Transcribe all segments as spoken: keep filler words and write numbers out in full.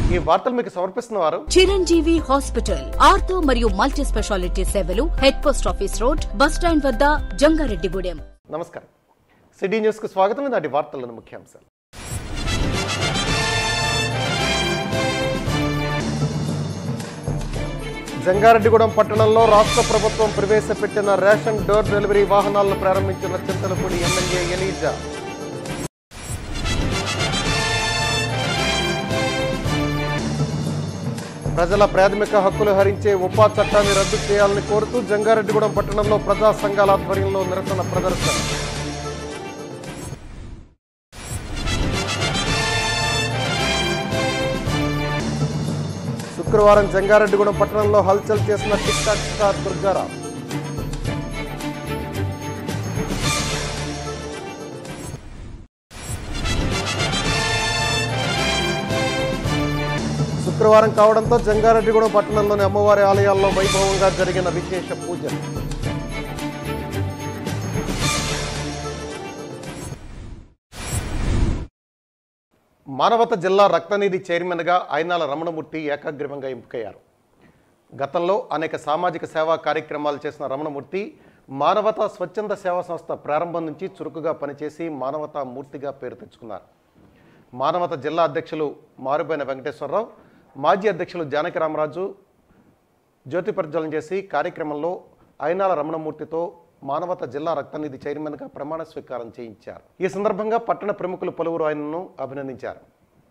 ఈ వార్తలు మీకు సమర్పిస్తున్న వారు చిరంజీవి హాస్పిటల్, ఆర్థో మరియు మల్టీ స్పెషాలిటీ సేవలు, head post office road, bus stand వద్ద, జంగారెడ్డిగూడెం. నమస్కారం. సిటీ న్యూస్ కు స్వాగతం. నాటి వార్తలను ముఖ్యాంశాలు. జంగారెడ్డిగూడెం పట్టణంలో రాష్ట్ర ప్రభుత్వం ప్రవేశపెట్టిన రేషన్ డోర్ డెలివరీ వాహనాలను ప్రారంభించిన చింతలపూడి ఎమ్మెల్యే ఎలీజా. ప్రజల ప్రాథమిక హక్కులు హరించే ఉపా చట్టాన్ని రద్దు చేయాలని కోరుతూ జంగారెడ్డిగూడెం పట్టణంలో ప్రజా సంఘాల ఆధ్వర్యంలో నిరసన ప్రదర్శన. శుక్రవారం జంగారెడ్డిగూడెం పట్టణంలో హల్చల్ చేసిన టిక్ టాక్ స్టార్ దుర్గారావు. శుక్రవారం కావడంతో జంగారెడ్డిగూడెం పట్టణంలోని అమ్మవారి ఆలయాల్లో వైభవంగా జరిగిన విశేష పూజలు. మానవత జిల్లా రక్తనిధి చైర్మన్గా అయినాల రమణమూర్తి ఏకాగ్రీవంగా ఎంపికయ్యారు. గతంలో అనేక సామాజిక సేవా కార్యక్రమాలు చేసిన రమణమూర్తి మానవత స్వచ్ఛంద సేవా సంస్థ ప్రారంభం నుంచి చురుకుగా పనిచేసి మానవతా మూర్తిగా పేరు తెచ్చుకున్నారు. మానవత జిల్లా అధ్యక్షులు మారుబైన వెంకటేశ్వరరావు, మాజీ అధ్యక్షులు జానకి రామరాజు జ్యోతి ప్రజ్వలన చేసి కార్యక్రమంలో అయినాల రమణమూర్తితో మానవత జిల్లా రక్తనిధి చైర్మన్గా ప్రమాణ స్వీకారం చేయించారు. ఈ సందర్భంగా పట్టణ ప్రముఖులు పలువురు ఆయనను అభినందించారు.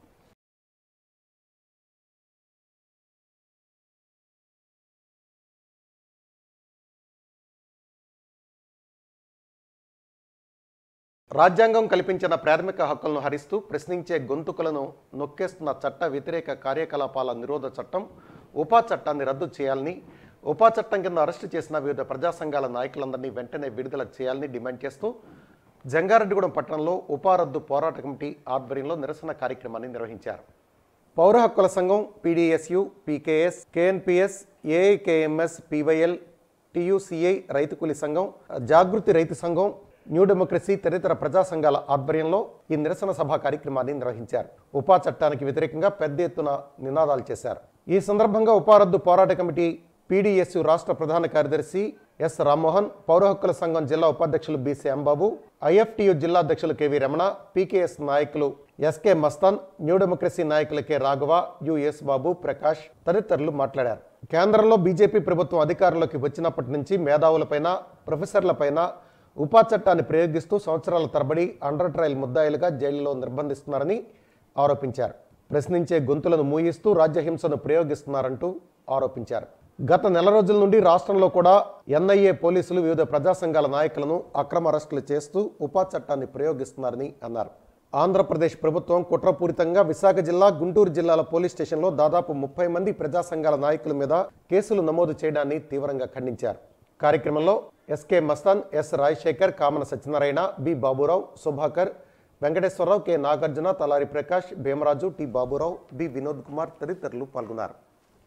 రాజ్యాంగం కల్పించిన ప్రాథమిక హక్కులను హరిస్తూ ప్రశ్నించే గొంతుకులను నొక్కేస్తున్న చట్ట వ్యతిరేక కార్యకలాపాల నిరోధ చట్టం ఉపా చట్టాన్ని రద్దు చేయాలని, ఉపా చట్టం కింద అరెస్టు చేసిన వివిధ ప్రజా సంఘాల నాయకులందరినీ వెంటనే విడుదల చేయాలని డిమాండ్ చేస్తూ జంగారెడ్డిగూడెం పట్టణంలో ఉపా రద్దు పోరాట కమిటీ ఆధ్వర్యంలో నిరసన కార్యక్రమాన్ని నిర్వహించారు. పౌర హక్కుల సంఘం, PDSU, PKS, KNPS, AIKMS, PYL, TUCI, రైతు కూలీ సంఘం, జాగృతి రైతు సంఘం, న్యూ డెమోక్రసీ తదితర ప్రజా సంఘాల ఆధ్వర్యంలో ఈ నిరసన సభా కార్యక్రమాన్ని నిర్వహించారు. ఉపా చట్టానికి వ్యతిరేకంగా పెద్ద ఎత్తున నినాదాలు చేశారు. ఈ సందర్భంగా ఉపా రద్దు పోరాట కమిటీ పీడీఎస్యు రాష్ట్ర ప్రధాన కార్యదర్శి ఎస్ రామ్మోహన్, పౌర హక్కుల సంఘం జిల్లా ఉపాధ్యక్షులు బీసీ అంబాబు, ఐఎఫ్టీయు జిల్లా అధ్యక్షులు కెవి రమణ, పీకేఎస్ నాయకులు ఎస్కే మస్తాన్, న్యూ డెమోక్రసీ నాయకులు కె రాఘవ, యుఎస్ బాబు, ప్రకాష్ తదితరులు మాట్లాడారు. కేంద్రంలో బీజేపీ ప్రభుత్వం అధికారంలోకి వచ్చినప్పటి నుంచి మేధావులపైన, ప్రొఫెసర్లపైన ఉపా చట్టాన్ని ప్రయోగిస్తూ సంవత్సరాల తరబడి అండర్ ట్రయల్ ముద్దాయిలుగా జైలులో నిర్బంధిస్తున్నారని ఆరోపించారు. ప్రశ్నించే గొంతులను మూయిస్తూ రాజ్యహింసను ప్రయోగిస్తున్నారంటూ ఆరోపించారు. గత నెల రోజుల నుండి రాష్ట్రంలో కూడా ఎన్ఐఏ పోలీసులు వివిధ ప్రజా సంఘాల నాయకులను అక్రమ అరెస్టులు చేస్తూ ఉపా చట్టాన్ని ప్రయోగిస్తున్నారని అన్నారు. ఆంధ్రప్రదేశ్ ప్రభుత్వం కుట్రపూరితంగా విశాఖ జిల్లా, గుంటూరు జిల్లాల పోలీస్ స్టేషన్లో దాదాపు ముప్పై మంది ప్రజా సంఘాల నాయకుల మీద కేసులు నమోదు చేయడాన్ని తీవ్రంగా ఖండించారు. కార్యక్రమంలో SK Mastan, S Rajasekhar, Kamana Satyanarayana, B Baburao, Subhakar, Venkateswararao, K Nagarjuna, Talari Prakash, Bhimaraju, T Baburao, B Vinod Kumar తదితరులు పాల్గొన్నారు.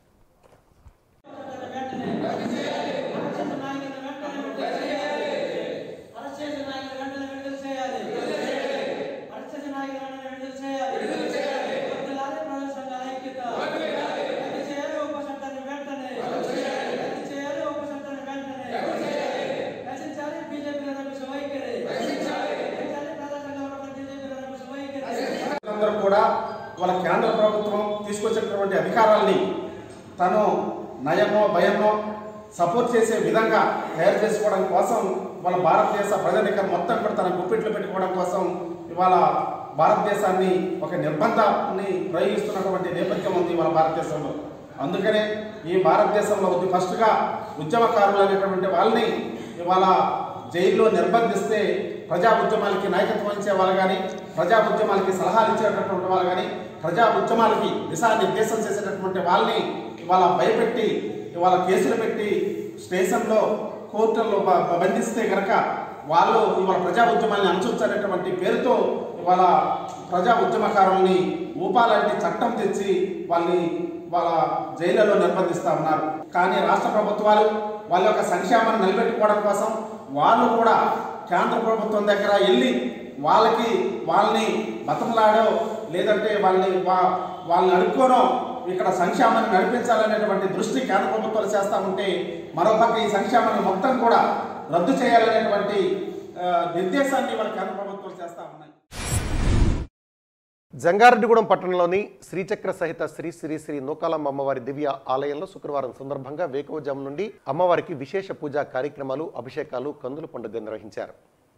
కూడా వాళ్ళ కేంద్ర ప్రభుత్వం తీసుకొచ్చినటువంటి అధికారాల్ని తను నయమో భయమో సపోర్ట్ చేసే విధంగా తయారు చేసుకోవడం కోసం వాళ్ళ భారతదేశ ప్రజానికం మొత్తం కూడా తన గుప్పిట్లు పెట్టుకోవడం కోసం ఇవాళ భారతదేశాన్ని ఒక నిర్బంధాన్ని ప్రయోగిస్తున్నటువంటి నేపథ్యం ఉంది మన భారతదేశంలో. అందుకనే ఈ భారతదేశంలో ఫస్ట్గా ఉద్యమకారులు అనేటువంటి వాళ్ళని ఇవాళ జైల్లో నిర్బంధిస్తే ప్రజా ఉద్యమాలకి నాయకత్వం ఇచ్చే వాళ్ళు కానీ, ప్రజా ఉద్యమాలకి సలహాలు ఇచ్చేటటువంటి వాళ్ళు కానీ, ప్రజా ఉద్యమాలకి దిశానిర్దేశం చేసేటటువంటి వాళ్ళని ఇవాళ భయపెట్టి ఇవాళ కేసులు పెట్టి స్టేషన్లో కోర్టుల్లో బంధిస్తే కనుక వాళ్ళు ఇవాళ ప్రజా ఉద్యమాల్ని అణచొచ్చనేటువంటి పేరుతో ఇవాళ ప్రజా ఉద్యమకారుల్ని ఊపాలంటి చట్టం తెచ్చి వాళ్ళని వాళ్ళ జైళ్లలో నిర్బంధిస్తూ ఉన్నారు. కానీ రాష్ట్ర ప్రభుత్వాలు వాళ్ళ యొక్క సంక్షేమాన్ని నిలబెట్టుకోవడం కోసం వాళ్ళు కూడా కేంద్ర ప్రభుత్వం దగ్గర వెళ్ళి వాళ్ళకి వాళ్ళని బతంలాడో లేదంటే వాళ్ళని వాళ్ళని అడుక్కోనో ఇక్కడ సంక్షేమాన్ని నడిపించాలనేటువంటి దృష్టి కేంద్ర ప్రభుత్వాలు చేస్తూ ఉంటే, మరోపక్క ఈ సంక్షేమాన్ని మొత్తం కూడా రద్దు చేయాలనేటువంటి నిర్దేశాన్ని మన కేంద్ర ప్రభుత్వాలు చేస్తూ ఉన్నాయి. జంగారెడ్డిగూడెం పట్టణంలోని శ్రీచక్ర సహిత శ్రీ శ్రీ శ్రీ నూకాలమ్మ అమ్మవారి దివ్య ఆలయంలో శుక్రవారం సందర్భంగా వేకువజాము నుండి అమ్మవారికి విశేష పూజా కార్యక్రమాలు, అభిషేకాలు, కందుల పండుగ నిర్వహించారు.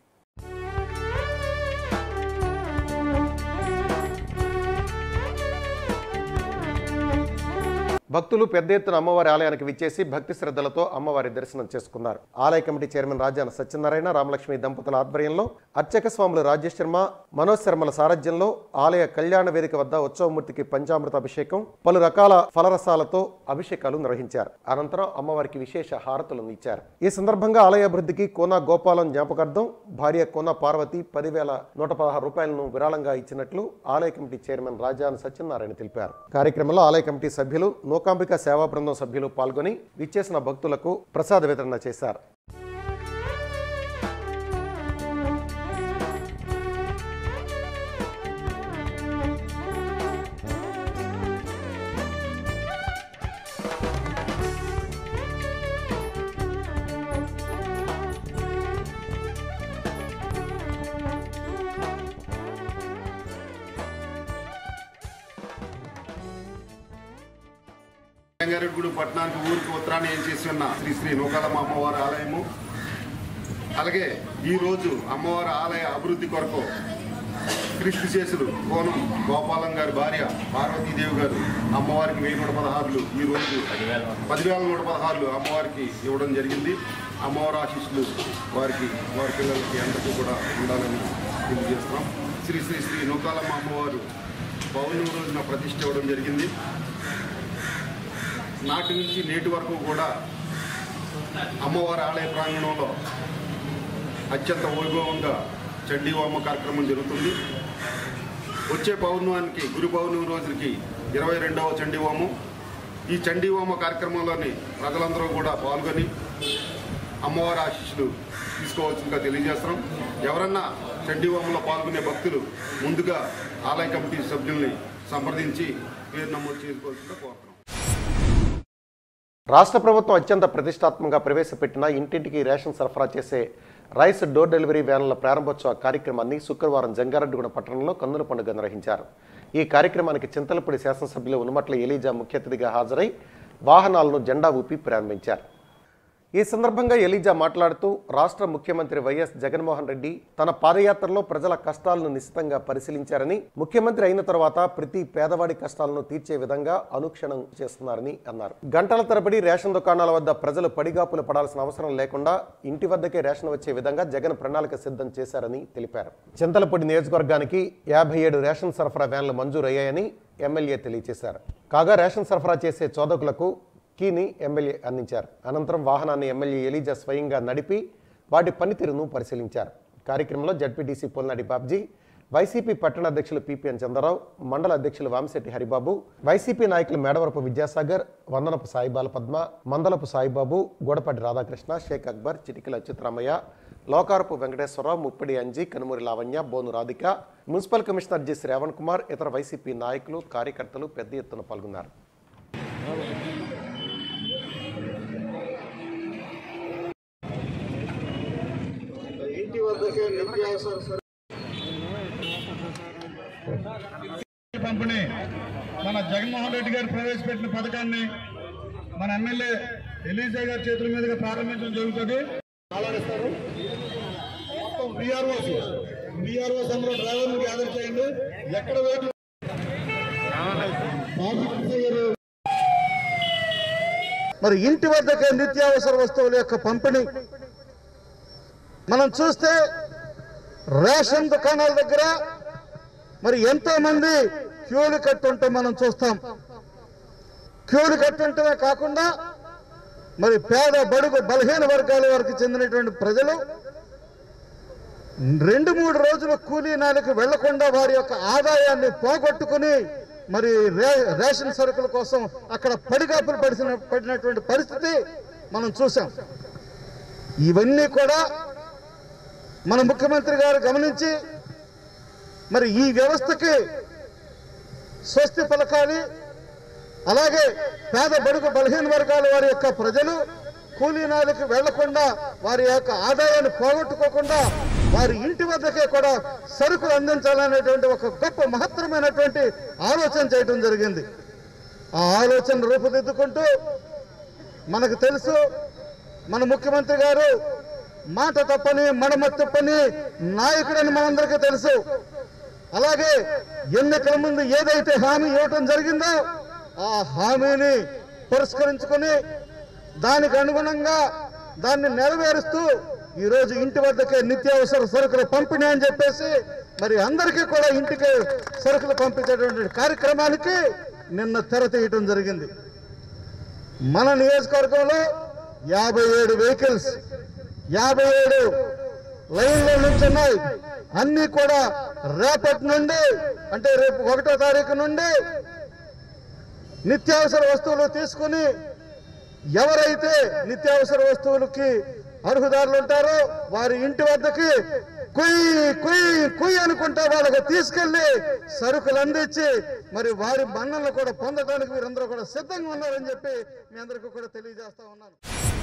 భక్తులు పెద్ద ఎత్తున అమ్మవారి ఆలయానికి విచ్చేసి భక్తి శ్రద్ధలతో అమ్మవారి దర్శనం చేసుకున్నారు. ఆలయ కమిటీ చైర్మన్ రాజాన సత్యనారాయణ, రామలక్ష్మి దంపతుల ఆధ్వర్యంలో అర్చక స్వాములు రాజేష్ శర్మ, మనోజ్ శర్మల సారథ్యంలో ఆలయ కళ్యాణ వేదిక వద్ద ఉత్సవమూర్తికి పంచామృత అభిషేకం, పలు రకాల ఫలరసాలతో అభిషేకాలు నిర్వహించారు. అనంతరం అమ్మవారికి విశేష హారతులను ఇచ్చారు. ఈ సందర్భంగా ఆలయ అభివృద్ధికి కోన గోపాలం జ్ఞాపకార్థం భార్య కోన పార్వతి పదివేల నూట పదహారు రూపాయలను విరాళంగా ఇచ్చినట్లు ఆలయ కమిటీ చైర్మన్ రాజాన సత్యనారాయణ తెలిపారు. కార్యక్రమంలో ఆలయ కమిటీ సభ్యులు, నూకాంబిక సేవా బృందం సభ్యులు పాల్గొని విచ్చేసిన భక్తులకు ప్రసాద వితరణ చేశారు. జంగారెడ్డిగూడెం పట్టణానికి ఊరికి ఉత్తరాన్ని ఏం చేసి ఉన్న శ్రీ శ్రీ నూకాలమ్మ అమ్మవారి ఆలయము, అలాగే ఈరోజు అమ్మవారి ఆలయ అభివృద్ధి కొరకు క్రీస్తు చేసులు కోనం గోపాలం గారి భార్య పార్వతీదేవి గారు అమ్మవారికి వెయ్యి నూట పదహారులు ఈరోజు పదివేల నూట పదహారులు అమ్మవారికి ఇవ్వడం జరిగింది. అమ్మవారి ఆశీస్సులు వారికి, వారి పిల్లలకి అందరికీ కూడా ఉండాలని తెలియజేస్తున్నాం. శ్రీ శ్రీ శ్రీ నూకాలమ్మ అమ్మవారు పౌర్ణమి రోజున ప్రతిష్ఠ ఇవ్వడం జరిగింది. నాటి నుంచి నేటి వరకు కూడా అమ్మవారి ఆలయ ప్రాంగణంలో అత్యంత వైభవంగా చండీహోమ కార్యక్రమం జరుగుతుంది. వచ్చే పౌర్ణమానికి, గురు పౌర్ణమి రోజుకి ఇరవై రెండవ చండీహోమం. ఈ చండీహోమ కార్యక్రమంలోని ప్రజలందరూ కూడా పాల్గొని అమ్మవారి ఆశీస్సులు తీసుకోవాల్సిందిగా తెలియజేస్తున్నాం. ఎవరన్నా చండీహోమంలో పాల్గొనే భక్తులు ముందుగా ఆలయ కమిటీ సభ్యుల్ని సంప్రదించి పేరు నమోదు చేసుకోవాల్సిందిగా కోరుతున్నాం. రాష్ట్ర ప్రభుత్వం అత్యంత ప్రతిష్టాత్మకంగా ప్రవేశపెట్టిన ఇంటింటికి రేషన్ సరఫరా చేసే రైస్ డోర్ డెలివరీ వ్యాన్ల ప్రారంభోత్సవ కార్యక్రమాన్ని శుక్రవారం జంగారెడ్డిగూడెం పట్టణంలో కందుల పండుగ నిర్వహించారు. ఈ కార్యక్రమానికి చింతలపూడి శాసనసభ్యులు ఉనుమట్ల ఎలీజా ముఖ్య అతిథిగా హాజరై వాహనాలను జెండా ఊపి ప్రారంభించారు. ఈ సందర్భంగా ఎలీజా మాట్లాడుతూ రాష్ట్ర ముఖ్యమంత్రి వైఎస్ జగన్మోహన్ రెడ్డి తన పాదయాత్రలో ప్రజల కష్టాలను నిశితంగా పరిశీలించారని, ముఖ్యమంత్రి అయిన తర్వాత ప్రతి పేదవాడి కష్టాలను తీర్చే విధంగా అనుక్షణం చేస్తున్నారని అన్నారు. గంటల తరబడి రేషన్ దుకాణాల వద్ద ప్రజలు పడిగాపులు పడాల్సిన అవసరం లేకుండా ఇంటి వద్దకే రేషన్ వచ్చే విధంగా జగన్ ప్రణాళిక సిద్ధం చేశారని తెలిపారు. చింతలపూడి నియోజకవర్గానికి యాభై ఏడు రేషన్ సరఫరా వ్యాన్లు మంజూరయ్యాయని ఎమ్మెల్యే తెలియజేశారు. కాగా రేషన్ సరఫరా చేసే చోదకులకు కీని ఎమ్మెల్యే అందించారు. అనంతరం వాహనాన్ని ఎమ్మెల్యే ఎలీజా స్వయంగా నడిపి వాటి పనితీరును పరిశీలించారు. కార్యక్రమంలో జడ్పీటీసీ పొల్నాడి బాబ్జీ, వైసీపీ పట్టణ అధ్యక్షులు పీపీఎన్ చంద్రరావు, మండల అధ్యక్షులు వామిశెట్టి హరిబాబు, వైసీపీ నాయకులు Medavarapu Vidyasagar, Vandanapu సాయిబాల Padma, Mandalapu Saibaba, Godapati Radhakrishna, Sheikh Akbar, Chitikala Achyutaramaiah, Lokarapu Venkateswararao, Muppidi Anji, Kanumuri Lavanya, Bonu Radhika, municipal commissioner G Sravan Kumar, ఇతర వైసీపీ నాయకులు, కార్యకర్తలు పెద్ద ఎత్తున పాల్గొన్నారు. పంపిణీ మన జగన్మోహన్ రెడ్డి గారు ప్రవేశపెట్టిన పథకాన్ని మన ఎమ్మెల్యే ఎలీజా గారి చేతుల మీదుగా ప్రారంభించడం జరుగుతుంది. మొత్తం బీఆర్ఓస్ బీఆర్ఓస్ అందరూ డ్రైవర్లు గ్యాదర్ చేయండి. ఎక్కడ వేటు మరి ఇంటి వద్దకే నిత్యావసర వస్తువుల యొక్క పంపిణీ మనం చూస్తే రేషన్ దుకాణాల దగ్గర మరి ఎంతో మంది క్యూలు కట్టుంటే మనం చూస్తాం. క్యూలు కట్టుంటమే కాకుండా మరి పేద బడుగు బలహీన వర్గాల వారికి చెందినటువంటి ప్రజలు రెండు మూడు రోజులు కూలీ నాలకు వెళ్లకుండా వారి యొక్క ఆదాయాన్ని పోగొట్టుకుని మరి రేషన్ సరుకుల కోసం అక్కడ పడిగాపులు పడిన పడినటువంటి పరిస్థితి మనం చూసాం. ఇవన్నీ కూడా మన ముఖ్యమంత్రి గారు గమనించి మరి ఈ వ్యవస్థకి స్వస్తి పలకాలి. అలాగే పేద బడుగు బలహీన వర్గాల వారి యొక్క ప్రజలు కూలీనాలకు వెళ్లకుండా వారి యొక్క ఆదాయాన్ని పోగొట్టుకోకుండా వారి ఇంటి వద్దకే కూడా సరుకులు అందించాలనేటువంటి ఒక గొప్ప మహత్తరమైనటువంటి ఆలోచన చేయడం జరిగింది. ఆ ఆలోచన రూపుదిద్దుకుంటూ మనకు తెలుసు మన ముఖ్యమంత్రి గారు మాట తప్పని మడమ తప్పని నాయకుడని మనందరికీ తెలుసు. అలాగే ఎన్నికల ముందు ఏదైతే హామీ ఇవ్వటం జరిగిందో ఆ హామీని పురస్కరించుకొని దానికి అనుగుణంగా దాన్ని నెరవేరుస్తూ ఈరోజు ఇంటి వద్దకే నిత్యావసర సరుకులు పంపిణీ అని చెప్పేసి మరి అందరికీ కూడా ఇంటికి సరుకులు పంపించేటువంటి కార్యక్రమానికి నిన్న తెర తీయటం జరిగింది. మన నియోజకవర్గంలో యాభై ఏడు వెహికల్స్ యాభై ఏడు లైన్లో నిల్చున్నాయి. అన్ని కూడా రేపటి నుండి అంటే రేపు ఒకటో తారీఖు నుండి నిత్యావసర వస్తువులు తీసుకుని ఎవరైతే నిత్యావసర వస్తువులకి అర్హుదారులు ఉంటారో వారి ఇంటి వద్దకి కుయ్యి కుయ్యి కుయ్యి అనుకుంటా వాళ్ళకి తీసుకెళ్లి సరుకులు అందించి మరి వారి మన్నలను కూడా పొందడానికి వీరందరూ కూడా సిద్ధంగా ఉన్నారని చెప్పి మీ అందరికీ కూడా తెలియజేస్తా ఉన్నాను.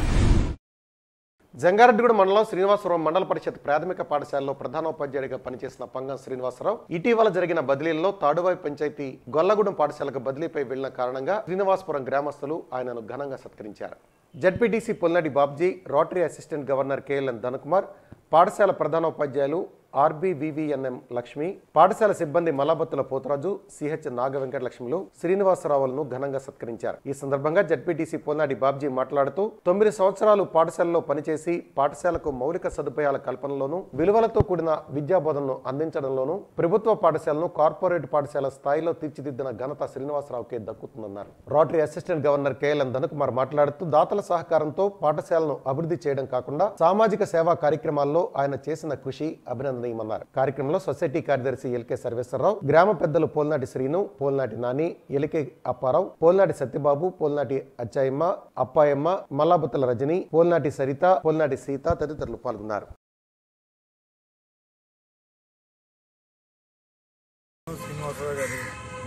జంగారెడ్డిగూడ మండలం శ్రీనివాసరావు మండల పరిషత్ ప్రాథమిక పాఠశాలలో ప్రధానోపాధ్యాయుడిగా పనిచేసిన పంగం శ్రీనివాసరావు ఇటీవల జరిగిన బదిలీల్లో తాడువాయి పంచాయతీ గొల్లగూడెం పాఠశాలకు బదిలీపై వెళ్లిన కారణంగా శ్రీనివాసపురం గ్రామస్తులు ఆయనను ఘనంగా సత్కరించారు. ZPTC Polnadi Babji, Rotary assistant governor KLN Dhanakumar, పాఠశాల ప్రధానోపాధ్యాయులు ఆర్బీవీవీఎన్ఎం లక్ష్మి, పాఠశాల సిబ్బంది మలాబత్తుల పోతరాజు, సిహెచ్ నాగ వెంకటలక్ష్మిలు శ్రీనివాసరావులను ఘనంగా సత్కరించారు. ఈ సందర్భంగా జడ్పీటీసీ పొల్నాడి బాబ్జీ మాట్లాడుతూ తొమ్మిది సంవత్సరాలు పాఠశాలలో పనిచేసి పాఠశాలకు మౌలిక సదుపాయాల కల్పనలోనూ విలువలతో కూడిన విద్యాబోధనను అందించడంలోనూ ప్రభుత్వ పాఠశాలను కార్పొరేట్ పాఠశాల స్థాయిలో తీర్చిదిద్దిన ఘనత శ్రీనివాసరావుకే దక్కుతుందన్నారు. Rotary assistant governor KLN Dhanakumar మాట్లాడుతూ దాతల సహకారంతో పాఠశాలను అభివృద్ధి చేయడం కాకుండా సామాజిక సేవా కార్యక్రమాల్లో ఆయన చేసిన కృషి అభినందన కార్యక్రమంలో సొసైటీ కార్యదర్శి ఎల్కే సర్వేశ్వరరావు, గ్రామ పెద్దలు పోల్నాటి శ్రీను, పోల్నాటి నాని, ఎలికే అప్పారావు, పోల్నాటి సత్యబాబు, పోల్నాటి అచ్చాయమ్మ, అప్పాయమ్మ, మల్లాబుత్తల రజని, పోల్నాటి సరిత, పోల్నాటి సీత తదితరులు పాల్గొన్నారు. శ్రీనివాసరావు గారు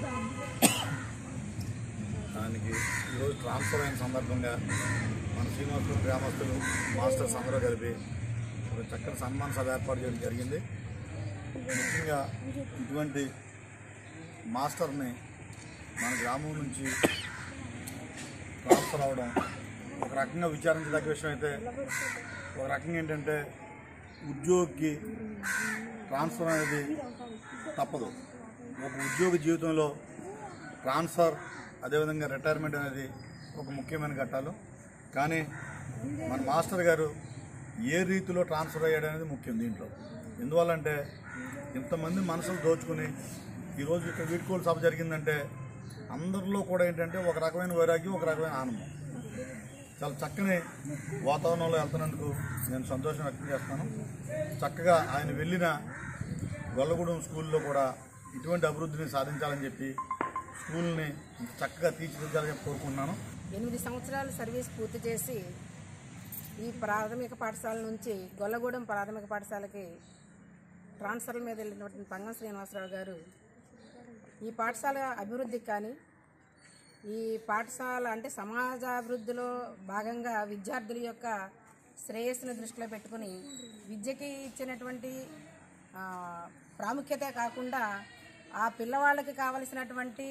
దానికి ఈరోజు ట్రాన్స్ఫర్ అయిన సందర్భంగా మన శ్రీనివాసపురం గ్రామస్తులు మాస్టర్స్ అందరూ కలిపి ఒక చక్కని సన్మాన సభ ఏర్పాటు చేయడం జరిగింది. ముఖ్యంగా ఇటువంటి మాస్టర్ని మన గ్రామం నుంచి ట్రాన్స్ఫర్ అవడం ఒక రకంగా విచారించదగ్గ విషయం అయితే, ఒక రకంగా ఏంటంటే ఉద్యోగికి ట్రాన్స్ఫర్ అనేది తప్పదు. ఒక ఉద్యోగి జీవితంలో ట్రాన్స్ఫర్ అదేవిధంగా రిటైర్మెంట్ అనేది ఒక ముఖ్యమైన ఘట్టాలు. కానీ మన మాస్టర్ గారు ఏ రీతిలో ట్రాన్స్ఫర్ అయ్యాడు అనేది ముఖ్యం దీంట్లో. ఎందువల్లంటే ఇంతమంది మనసులు దోచుకుని ఈరోజు ఇక్కడ వీడ్కోలు సభ జరిగిందంటే అందరిలో కూడా ఏంటంటే ఒక రకమైన వైరాగ్యం, ఒక రకమైన ఆనందం. చాలా చక్కని వాతావరణంలో వెళ్తున్నందుకు నేను సంతోషం వ్యక్తం చేస్తాను. చక్కగా ఆయన వెళ్ళిన గొల్లగూడెం స్కూల్లో కూడా ఇటువంటి అభివృద్ధిని సాధించాలని చెప్పి స్కూల్ని చక్కగా తీర్చిదిద్దాలని చెప్పి కోరుకుంటున్నాను. ఎనిమిది సంవత్సరాలు సర్వీస్ పూర్తి చేసి ఈ ప్రాథమిక పాఠశాల నుంచి గొల్లగూడెం ప్రాథమిక పాఠశాలకి ట్రాన్స్ఫర్ల మీద వెళ్ళినటువంటి పంగం శ్రీనివాసరావు గారు ఈ పాఠశాల అభివృద్ధికి కానీ ఈ పాఠశాల అంటే సమాజాభివృద్ధిలో భాగంగా విద్యార్థుల యొక్క శ్రేయస్సును దృష్టిలో పెట్టుకుని విద్యకి ఇచ్చినటువంటి ప్రాముఖ్యత కాకుండా ఆ పిల్లవాళ్ళకి కావలసినటువంటి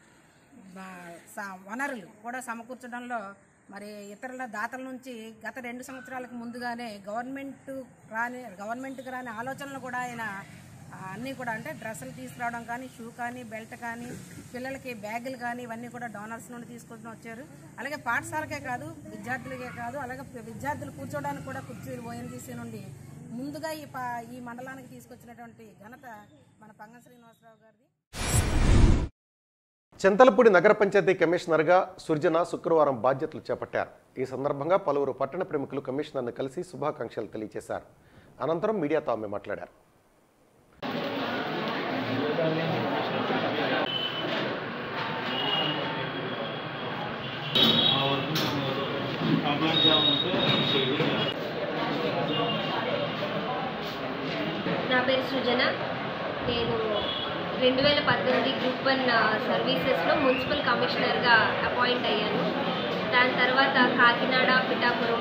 వనరులు కూడా సమకూర్చడంలో మరి ఇతరుల దాతల నుంచి గత రెండు సంవత్సరాలకు ముందుగానే గవర్నమెంట్ రాని గవర్నమెంట్కి రాని ఆలోచనలు కూడా ఆయన అన్నీ కూడా అంటే డ్రెస్సులు తీసుకురావడం కానీ, షూ కానీ, బెల్ట్ కానీ, పిల్లలకి బ్యాగులు కానీ ఇవన్నీ కూడా డోనర్స్ నుండి తీసుకొని వచ్చారు. అలాగే పాఠశాలకే కాదు విద్యార్థులకే కాదు అలాగే విద్యార్థులు కూర్చోవడానికి కూడా కుర్చీలు ఓఎన్జీసీ నుండి ముందుగా ఈ ఈ మండలానికి తీసుకొచ్చినటువంటి ఘనత మన పంగం శ్రీనివాసరావు గారిది. చింతలపూడి నగర పంచాయతీ కమిషనర్గా సుర్జన శుక్రవారం బాధ్యతలు చేపట్టారు. ఈ సందర్భంగా పలువురు పట్టణ ప్రముఖులు కమిషనర్ను కలిసి శుభాకాంక్షలు తెలియజేశారు. అనంతరం మీడియాతో ఆమె మాట్లాడారు. నా పేరు సృజన. నేను రెండు వేల పద్దెనిమిది గ్రూప్ వన్ సర్వీసెస్లో మున్సిపల్ కమిషనర్గా అపాయింట్ అయ్యాను. దాని తర్వాత కాకినాడ, పిఠాపురం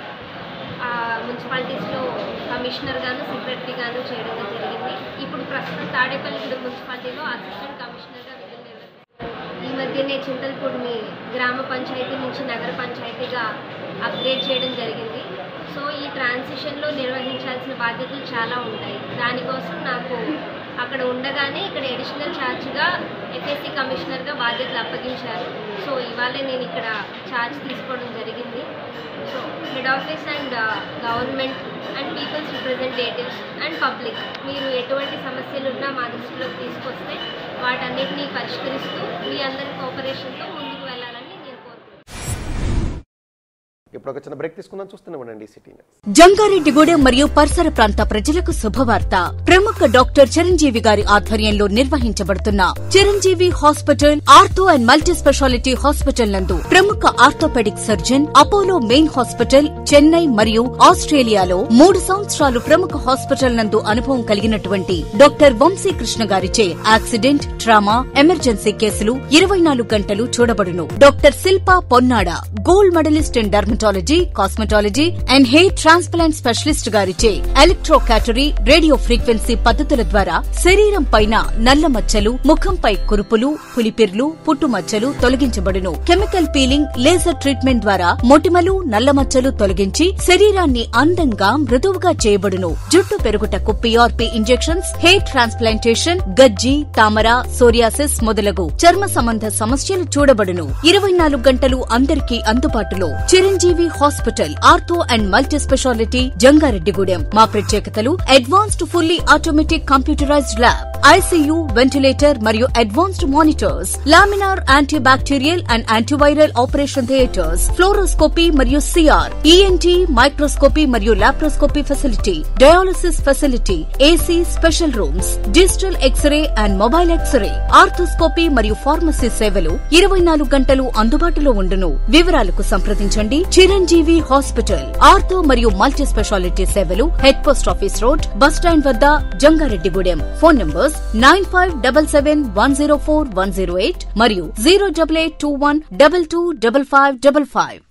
మున్సిపాలిటీస్లో కమిషనర్గాను సెక్రటరీగాను చేయడం జరిగింది. ఇప్పుడు ప్రస్తుతం తాడేపల్లిగూడెం మున్సిపాలిటీలో అసిస్టెంట్ కమిషనర్గా విధులు నిర్వహిస్తున్నాను. ఈ మధ్యనే చింతల్పూడిని గ్రామ పంచాయతీ నుంచి నగర పంచాయతీగా అప్గ్రేడ్ చేయడం జరిగింది. సో ఈ ట్రాన్సిషన్లో నిర్వహించాల్సిన బాధ్యతలు చాలా ఉంటాయి. దానికోసం నాకు అక్కడ ఉండగానే ఇక్కడ అడిషనల్ ఛార్జ్గా ఎఫ్ఎస్సి కమిషనర్గా బాధ్యతలు అప్పగించారు. సో ఇవాళ నేను ఇక్కడ ఛార్జ్ తీసుకోవడం జరిగింది. So head office and government and people's representatives and public మీరు ఎటువంటి సమస్యలు ఉన్నా మా దృష్టిలోకి తీసుకొస్తే వాటన్నిటినీ పరిష్కరిస్తూ మీ అందరి కోఆపరేషన్తో ముందుకు వెళ్ళాలని నేను కోరుకుంటున్నాను. ఇప్పుడు ఒక చిన్న బ్రేక్ తీసుకుందాం. చూస్తూనే ఉండండి సిటీ న్యూస్. జంగారెడ్డిగూడెం మరియు పరిసర ప్రాంత ప్రజలకు శుభవార్త. ప్రముఖ డాక్టర్ చిరంజీవి గారి ఆధ్వర్యంలో నిర్వహించబడుతున్న Chiranjeevi hospital ortho and multi speciality hospital నందు ప్రముఖ orthopaedic surgeon, Apollo main hospital Chennai మరియు ఆస్ట్రేలియాలో మూడు సంవత్సరాలు ప్రముఖ హాస్పిటల్ నందు అనుభవం కలిగినటువంటి డాక్టర్ వంశీకృష్ణ గారిచే యాక్సిడెంట్, ట్రామా, ఎమర్జెన్సీ కేసులు ఇరవై నాలుగు గంటలు చూడబడును. Doctor Shilpa Ponnada gold medallist in dermatology, cosmetology and hair transplant specialist గారిచే ఎలక్ట్రోకాటరీ, రేడియో ఫ్రీక్వెన్సీ పద్ధతుల ద్వారా శరీరం పైన నల్ల మచ్చలు, ముఖంపై కురుపులు, పులిపిర్లు, పుట్టుమచ్చలు తొలగించబడును. కెమికల్ పీలింగ్, లేజర్ ట్రీట్మెంట్ ద్వారా మొటిమలు, నల్ల మచ్చలు తొలగించి శరీరాన్ని అందంగా మృదువుగా చేయబడును. జుట్టు పెరుగుటకు పీఆర్పీ ఇంజెక్షన్స్, హెయిర్ ట్రాన్స్ప్లాంటేషన్, గజ్జి, తామర, సోరియాసిస్ మొదలగు చర్మ సంబంధ సమస్యలు చూడబడును. ఇరవై నాలుగు గంటలు అందరికీ అందుబాటులో Chiranjeevi hospital ortho and multi speciality Jangareddygudem. మా ప్రత్యేకతలు advanced fully automatic computerised lab, ICU, ventilator మరియు advanced monitors, laminar antibacterial and antiviral operation theatres, fluoroscopy మరియు సిఆర్, ఈఎన్టీ, మైక్రోస్కోపీ మరియు laparoscopy facility, dialysis facility, AC special rooms, digital X-ray and mobile X-ray, arthroscopy మరియు pharmacy సేవలు ఇరవై నాలుగు గంటలు అందుబాటులో ఉండును. వివరాలకు సంప్రదించండి. చిరంజీవి హాస్పిటల్ ఆర్థో మరియు మల్టీ స్పెషాలిటీ సేవలు head post office road, bus stand వద్ద, Jangareddygudem. Phone numbers nine five double seven one zero four one zero eight మరియు zero double eight two one double two double five double five.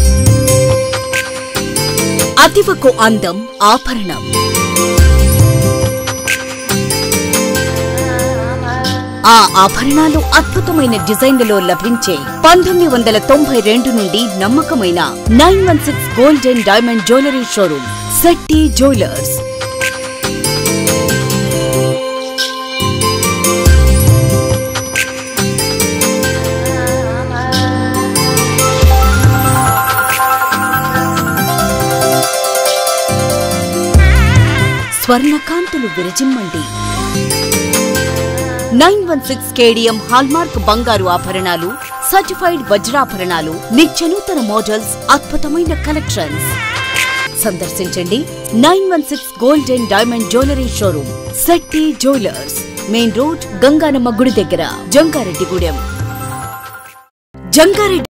అతివకు అందం ఆభరణం. ఆ ఆభరణాలు అద్భుతమైన డిజైన్లలో లభించే పంతొమ్మిది వందల తొంభై రెండు నుండి నమ్మకమైన nine one six gold and diamond jewellery showroom Shetty jewellers. స్వర్ణకాంతులు విరజిమ్మండి. Nine one six KDM hallmark బంగారు ఆభరణాలు, సర్టిఫైడ్ వజ్రాభరణాలు, నిత్యనూతన మోడల్స్, అద్భుతమైన కలెక్షన్స్. సందర్శించండి nine one six gold and diamond jewellery showroom Shetty jewellers, main road, Ganganamma గుడి దగ్గర, జంగారెడ్డిగూడెం. జంగారెడ్డి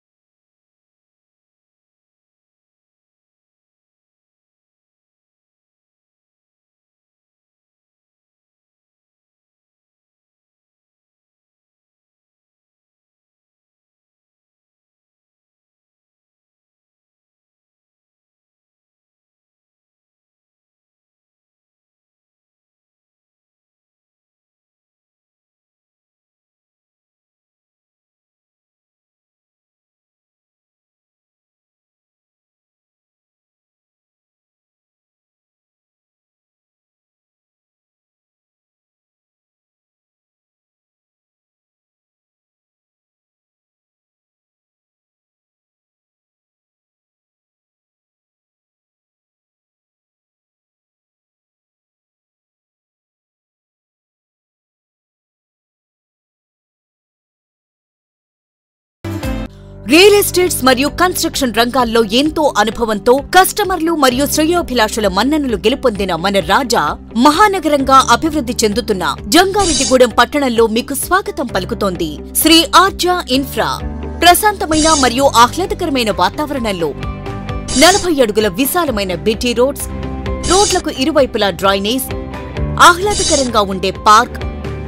రియల్ ఎస్టేట్స్ మరియు కన్స్ట్రక్షన్ రంగాల్లో ఎంతో అనుభవంతో కస్టమర్లు మరియు శ్రేయోభిలాషుల మన్ననలు గెలుపొందిన మన రాజా మహానగరంగా అభివృద్ధి చెందుతున్న జంగారెడ్డిగూడెం పట్టణంలో మీకు స్వాగతం పలుకుతోంది శ్రీ ఆర్జా ఇన్ఫ్రా. ప్రశాంతమైన మరియు ఆహ్లాదకరమైన వాతావరణంలో నలభై అడుగుల విశాలమైన బీటీ రోడ్స్, రోడ్లకు ఇరువైపులా డ్రైనేజ్, ఆహ్లాదకరంగా ఉండే పార్క్,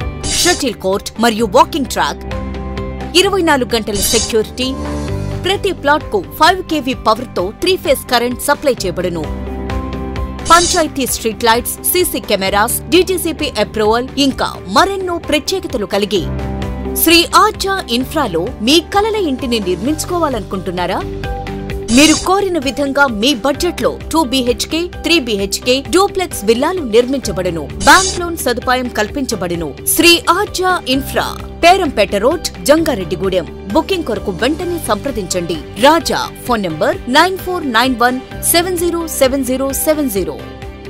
షటిల్ కోర్ట్ మరియు వాకింగ్ ట్రాక్, ఇరవై నాలుగు గంటల సెక్యూరిటీ, ప్రతి ప్లాట్ కు ఫైవ్ కేవీ పవర్ తో త్రీ ఫేజ్ కరెంట్ సప్లై చేయబడును. Panchayat street lights, CC cameras, DTCP approval ఇంకా మరెన్నో ప్రత్యేకతలు కలిగి శ్రీ ఆర్చా ఇన్ఫ్రాలో మీ కలల ఇంటిని నిర్మించుకోవాలనుకుంటున్నారా? మీరు కోరిన విధంగా మీ బడ్జెట్ లో two BHK, three BHK duplex విల్లాలు నిర్మించబడును. బ్యాంక్ లోన్ సదుపాయం కల్పించబడును. Shri Archa Infra, Perampeta road, Jangareddygudem. Booking కొరకు వెంటనే సంప్రదించండి. Raja phone number nine four nine one seven zero seven zero seven zero.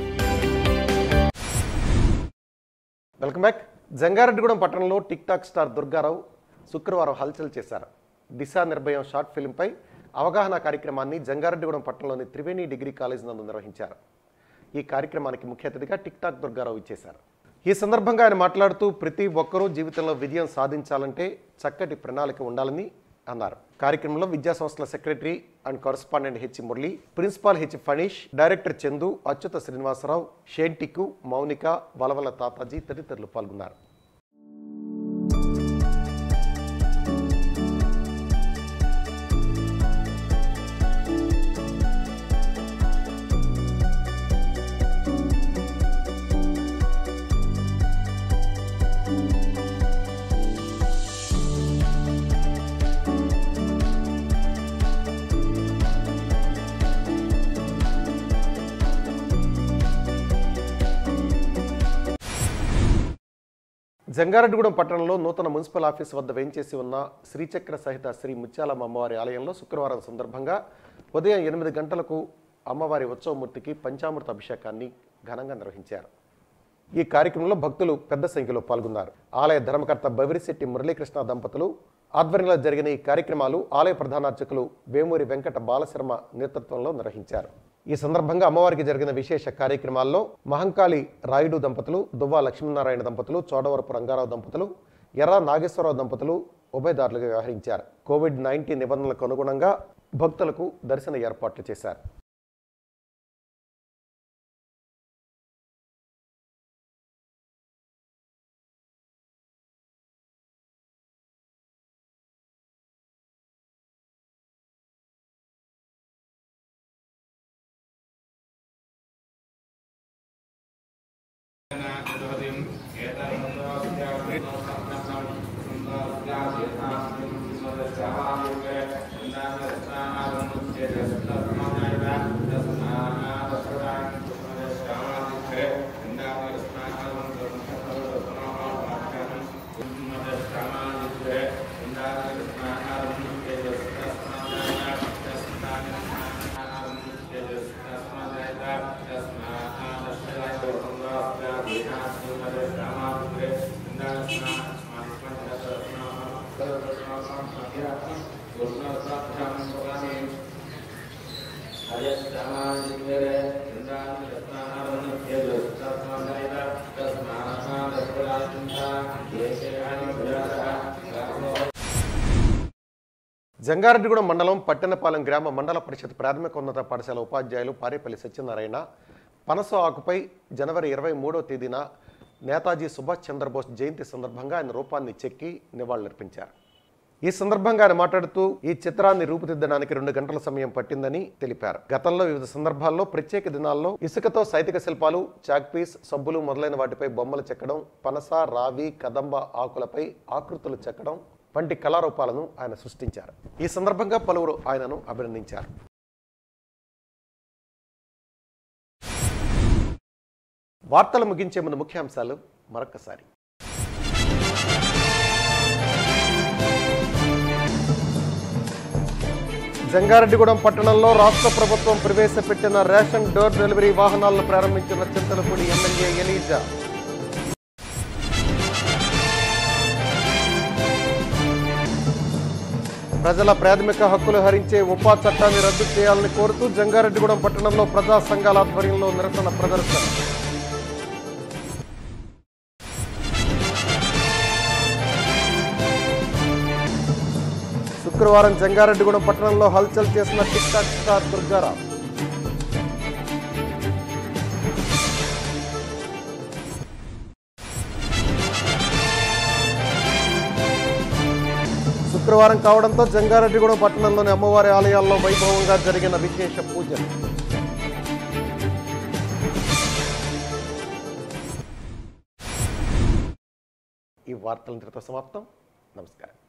Welcome back. Jangareddygudem పట్టణంలో టిక్ టాక్ స్టార్ దుర్గారావు శుక్రవారం హల్చల్ చేశారు. దిశా నిర్భయం షార్ట్ ఫిల్మ్పై అవగాహన కార్యక్రమాన్ని జంగారెడ్డిగూడెం పట్టణంలోని త్రివేణి డిగ్రీ కాలేజ్ నందు నిర్వహించారు. ఈ కార్యక్రమానికి ముఖ్య అతిథిగా టిక్ టాక్ దుర్గారావు ఇచ్చేశారు. ఈ సందర్భంగా ఆయన మాట్లాడుతూ ప్రతి ఒక్కరూ జీవితంలో విజయం సాధించాలంటే చక్కటి ప్రణాళిక ఉండాలని అన్నారు. కార్యక్రమంలో విద్యాసంస్థల secretary and correspondent H Murali, principal H Phaneesh, director Chandu, Achyuta Srinivasarao, షేంటికు, మౌనిక, వలవల తాతాజీ తదితరులు పాల్గొన్నారు. జంగారెడ్డిగూడెం పట్టణంలో నూతన మున్సిపల్ ఆఫీస్ వద్ద వేయించేసి ఉన్న శ్రీచక్ర సహిత శ్రీ ముత్యాలమ్మ అమ్మవారి ఆలయంలో శుక్రవారం సందర్భంగా ఉదయం ఎనిమిది గంటలకు అమ్మవారి ఉత్సవమూర్తికి పంచామృత అభిషేకాన్ని ఘనంగా నిర్వహించారు. ఈ కార్యక్రమంలో భక్తులు పెద్ద సంఖ్యలో పాల్గొన్నారు. ఆలయ ధర్మకర్త బవిరిశెట్టి మురళీకృష్ణ దంపతులు ఆధ్వర్యంలో జరిగిన ఈ కార్యక్రమాలు ఆలయ ప్రధానార్చకులు వేమూరి వెంకట బాలశర్మ నేతృత్వంలో నిర్వహించారు. ఈ సందర్భంగా అమ్మవారికి జరిగిన విశేష కార్యక్రమాల్లో మహంకాళి రాయుడు దంపతులు, దువ్వా లక్ష్మీనారాయణ దంపతులు, చోడవరపు రంగారావు దంపతులు, ఎర్ర నాగేశ్వరరావు దంపతులు ఉభయదారులుగా వ్యవహరించారు. కోవిడ్ నైన్టీన్ నిబంధనలకు అనుగుణంగా భక్తులకు దర్శన ఏర్పాట్లు చేశారు. జంగారెడ్డిగూడెం మండలం పట్టెనపాలెం గ్రామ మండల పరిషత్ ప్రాథమికోన్నత పాఠశాల ఉపాధ్యాయులు పారేపల్లి సత్యనారాయణ పనస ఆకుపై జనవరి ఇరవై మూడో తేదీన నేతాజీ సుభాష్ చంద్రబోస్ జయంతి సందర్భంగా ఆయన రూపాన్ని చెక్కి నివాళులర్పించారు. ఈ సందర్భంగా ఆయన మాట్లాడుతూ ఈ చిత్రాన్ని రూపుదిద్దడానికి రెండు గంటల సమయం పట్టిందని తెలిపారు. గతంలో వివిధ సందర్భాల్లో ప్రత్యేక దినాల్లో ఇసుకతో సైతిక శిల్పాలు, చాక్పీస్, సబ్బులు మొదలైన వాటిపై బొమ్మలు చెక్కడం, పనస, రావి, కదంబ ఆకులపై ఆకృతులు చెక్కడం వంటి కళారూపాలను ఆయన సృష్టించారు. ఈ సందర్భంగా పలువురు ఆయనను అభినందించారు. వార్తలు ముగించే ముందు ముఖ్యాంశాలు మరొకసారి. జంగారెడ్డిగూడెం పట్టణంలో రాష్ట్ర ప్రభుత్వం ప్రవేశపెట్టిన రేషన్ డోర్ డెలివరీ వాహనాలను ప్రారంభించిన చింతలపూడి ఎమ్మెల్యే ఎలీజా. ప్రజల ప్రాథమిక హక్కులు హరించే ఉపా చట్టాన్ని రద్దు చేయాలని కోరుతూ జంగారెడ్డిగూడెం పట్టణంలో ప్రజా సంఘాల ఆధ్వర్యంలో నిరసన ప్రదర్శన. శుక్రవారం జంగారెడ్డిగూడెం పట్టణంలో హల్చల్ చేసిన టిక్ టాక్ స్టార్ దుర్గారావు. శుక్రవారం కావడంతో జంగారెడ్డిగూడెం పట్టణంలోని అమ్మవారి ఆలయాల్లో వైభవంగా జరిగిన విశేష పూజలు. ఈ వార్తలు ఇంతటితో సమాప్తం. నమస్కారం.